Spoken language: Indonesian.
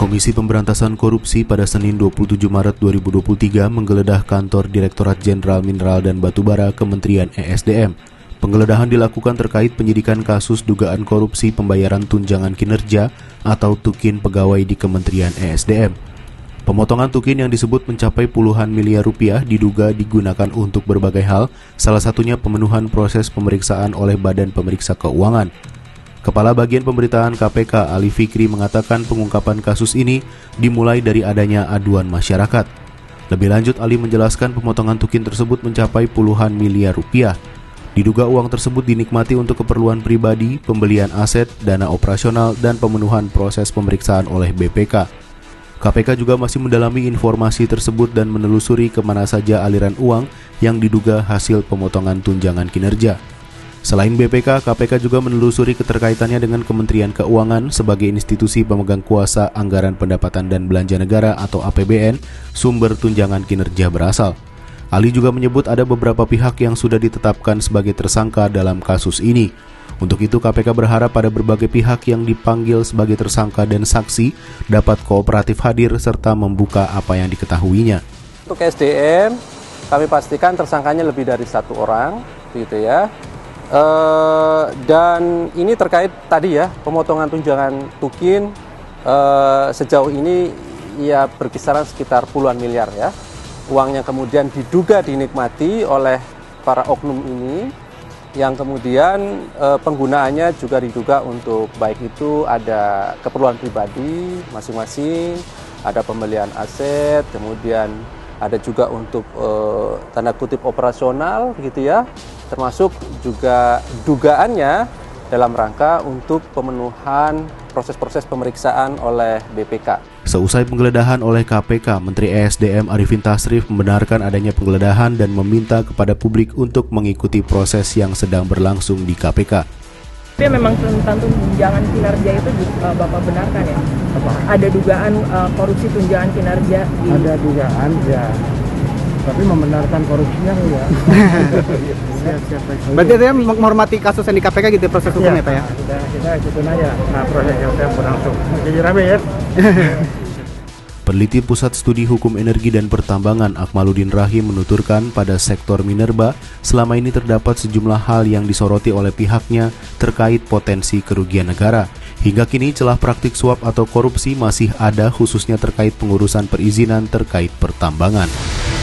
Komisi Pemberantasan Korupsi pada Senin 27 Maret 2023 menggeledah kantor Direktorat Jenderal Mineral dan Batubara Kementerian ESDM. Penggeledahan dilakukan terkait penyidikan kasus dugaan korupsi pembayaran tunjangan kinerja atau tukin pegawai di Kementerian ESDM. Pemotongan tukin yang disebut mencapai puluhan miliar rupiah diduga digunakan untuk berbagai hal, salah satunya pemenuhan proses pemeriksaan oleh Badan Pemeriksa Keuangan. Kepala Bagian Pemberitaan KPK Ali Fikri mengatakan pengungkapan kasus ini dimulai dari adanya aduan masyarakat. Lebih lanjut, Ali menjelaskan pemotongan tukin tersebut mencapai puluhan miliar rupiah. Diduga uang tersebut dinikmati untuk keperluan pribadi, pembelian aset, dana operasional, dan pemenuhan proses pemeriksaan oleh BPK. KPK juga masih mendalami informasi tersebut dan menelusuri kemana saja aliran uang yang diduga hasil pemotongan tunjangan kinerja. Selain BPK, KPK juga menelusuri keterkaitannya dengan Kementerian Keuangan sebagai institusi pemegang kuasa anggaran pendapatan dan belanja negara atau APBN, sumber tunjangan kinerja berasal. Ali juga menyebut ada beberapa pihak yang sudah ditetapkan sebagai tersangka dalam kasus ini. Untuk itu, KPK berharap pada berbagai pihak yang dipanggil sebagai tersangka dan saksi dapat kooperatif hadir serta membuka apa yang diketahuinya. Untuk SDM, kami pastikan tersangkanya lebih dari 1 orang, gitu ya. Dan ini terkait tadi ya, pemotongan tunjangan tukin sejauh ini ya berkisaran sekitar puluhan miliar ya. Uangnya kemudian diduga dinikmati oleh para oknum ini, yang kemudian penggunaannya juga diduga untuk baik itu ada keperluan pribadi masing-masing, ada pembelian aset, kemudian ada juga untuk tanda kutip operasional gitu ya, termasuk juga dugaannya dalam rangka untuk pemenuhan proses-proses pemeriksaan oleh BPK. Seusai penggeledahan oleh KPK, Menteri ESDM Arifin Tasrif membenarkan adanya penggeledahan dan meminta kepada publik untuk mengikuti proses yang sedang berlangsung di KPK. Tapi memang tentang tunjangan kinerja itu Bapak benarkan ya? Apa? Ada dugaan korupsi tunjangan kinerja? Ada dugaan ya, tapi membenarkan korupsinya enggak. Berarti dia menghormati kasus yang di KPK gitu, proses hukumnya Pak ya? Kita ikutin aja, proses yang sedang berlangsung. Jadi rame ya. Peneliti Pusat Studi Hukum Energi dan Pertambangan Akmaluddin Rahim menuturkan pada sektor minerba selama ini terdapat sejumlah hal yang disoroti oleh pihaknya terkait potensi kerugian negara. Hingga kini celah praktik suap atau korupsi masih ada, khususnya terkait pengurusan perizinan terkait pertambangan.